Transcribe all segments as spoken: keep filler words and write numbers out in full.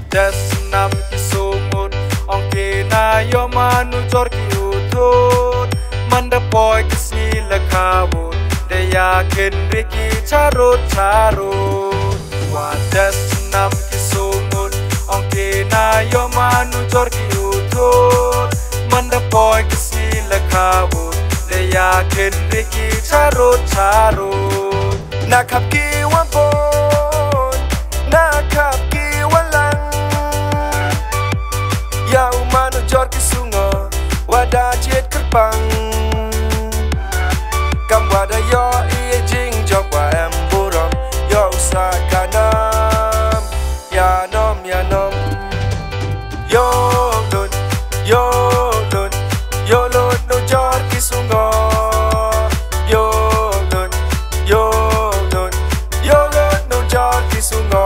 Desnam kisumut ongke na yo manu jor ki uthut manda boy kisni lakawut de yakin riki charut charut wa desnam kisumut ongke na yo manu jor ki uthut manda boy kisni lakawut de yakin riki charut charut na khap ki wan pon na khap ki walang ya umanu jor ki sungo wada jet kerpang kam wada yo ie jing jok wa em buram yo usakanam ya nom ya nom yo lun yo lun yo lun no jor ki sungo yo lun yo lun yo lun no jor ki sungo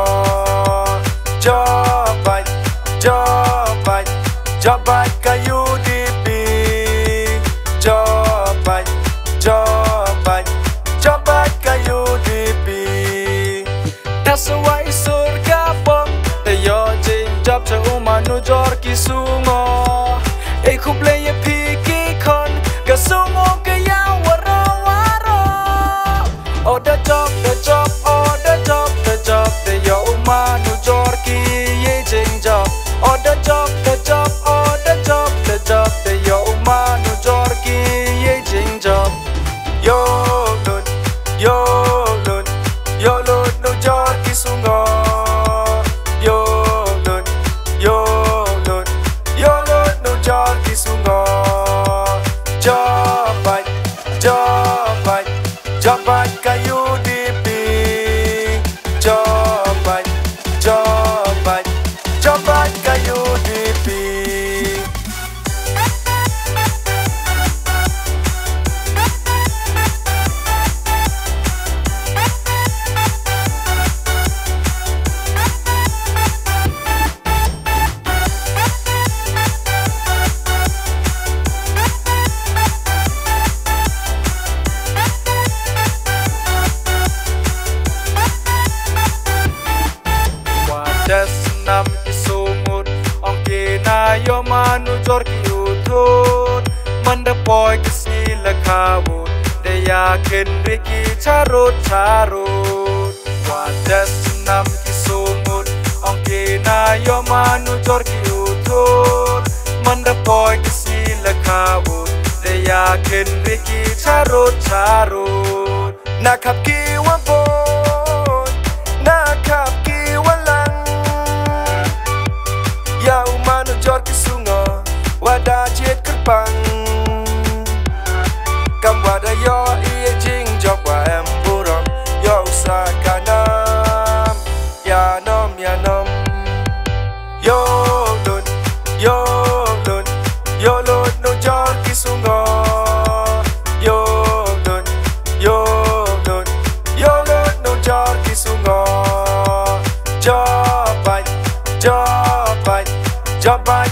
jobat jobat jobat kayu di pi jobat jobat jobat kayu di pi that's why surga bom te yo jing job cha umanu jor ki sungo e kuple ye pi ki kon ka sungo ka ya waro waro oh the job the job oh the job the job te yo umanu jor ki ye jing job oh the job the job oh the job the job te yo umanu jor ki ye jing job yo lun yo lun yo lun no jor ki sungo yo lun yo lun yo lun no jor ki sungo jobat jobat jobat kayu di pi jobat jobat jobat kayu di pi Desnam kisumut ongke na yo manu jor ki uthut manda boy kisni lakawut de yakin riki charut charut wa desnam kisumut ongke na yo manu jor ki uthut manda boy kisni lakawut de yakin riki charut charut na khap ki wan pon na khap ki walang ya umanu jor ki sungo wada jet kerpang kam wada yo ie jing jok wa em buram yo usakanam ya nom ya nom yo lun yo lun yo lun no jor ki sungo yo lun yo lun yo lun no jor ki sungo jobat jobat jobat